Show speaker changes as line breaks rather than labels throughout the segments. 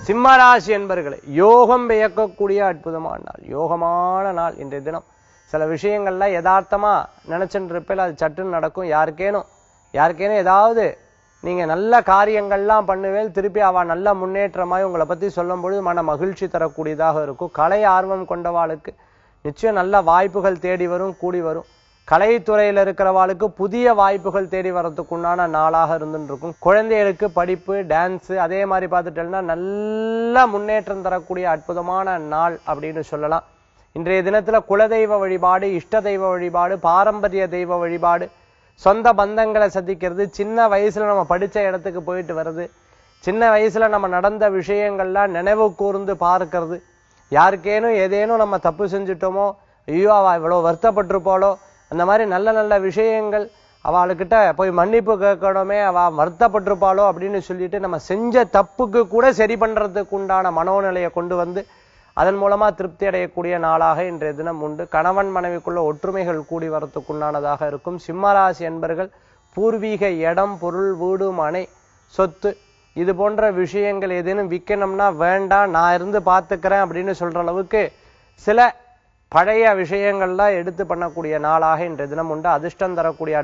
சிம்மராசி என்பர்களே, யோகம் வியக்கக்கூடிய அற்புதமான நாள், யோகமான நாள் இன்றைய தினம். சில விஷயங்கள்ல யதார்த்தமா நினைச்சுட்டு இருப்பேன், அது சட்டுன்னு நடக்கும். யாருக்கேனும் ஏதாவது நீங்க நல்ல காரியங்கள்லாம் பண்ணுவேல், திருப்பி அவ நல்ல முன்னேற்றமாய் உங்களை பத்தி சொல்லும் பொழுது மன மகிழ்ச்சி தரக்கூடியதாக இருக்கும். கலை ஆர்வம் கொண்டவாளுக்கு நிச்சயம் நல்ல வாய்ப்புகள் தேடி வரும், கூடி வரும். கலைத்துறையில் இருக்கிறவாளுக்கு புதிய வாய்ப்புகள் தேடி வரதுக்குண்டான நாளாக இருந்துருக்கும். குழந்தைகளுக்கு படிப்பு, டான்ஸு, அதே மாதிரி பார்த்துட்டேன்னா நல்ல முன்னேற்றம் தரக்கூடிய அற்புதமான நாள் அப்படின்னு சொல்லலாம். இன்றைய தினத்துல குலதெய்வ வழிபாடு, இஷ்ட தெய்வ வழிபாடு, பாரம்பரிய தெய்வ வழிபாடு, சொந்த பந்தங்களை சந்திக்கிறது, சின்ன வயசுல நம்ம படிச்ச இடத்துக்கு போயிட்டு வர்றது, சின்ன வயசுல நம்ம நடந்த விஷயங்கள்லாம் நினைவு கூர்ந்து பார்க்கறது, யாருக்கேனும் ஏதேனும் நம்ம தப்பு செஞ்சுட்டோமோ, ஐயோ அவ இவ்வளவு வருத்தப்பட்டிருப்பாளோ, அந்த மாதிரி நல்ல நல்ல விஷயங்கள் அவளுக்கிட்ட போய் மன்னிப்பு கேட்கணுமே, அவ வருத்தப்பட்டிருப்பாளோ அப்படின்னு சொல்லிட்டு நம்ம செஞ்ச தப்புக்கு கூட சரி பண்றதுக்கு உண்டான மனோநிலையை கொண்டு வந்து அதன் மூலமா திருப்தி அடையக்கூடிய நாளாக இன்றைய தினம் உண்டு. கணவன் மனைவிக்குள்ள ஒற்றுமைகள் கூடி வரத்துக்குண்டானதாக இருக்கும். சிம்மராசி என்பர்கள் பூர்வீக இடம், பொருள், வீடு, மனை, சொத்து இது போன்ற விஷயங்கள் ஏதேனும் விற்கணும்னா வேண்டாம், நான் இருந்து பார்த்துக்கிறேன் அப்படின்னு சொல்ற அளவுக்கு சில பழைய விஷயங்கள்லாம் எடுத்து பண்ணக்கூடிய நாளாக இன்றைய தினம் உண்டு. அதிர்ஷ்டம் தரக்கூடிய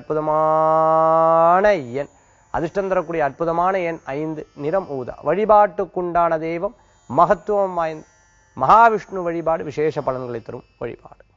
அற்புதமான எண் 5, நிறம் ஊதா. வழிபாட்டுக்குண்டான தெய்வம் மகத்துவம் வாய்ந்த மகாவிஷ்ணு வழிபாடு விசேஷ பலன்களை தரும் வழிபாடு.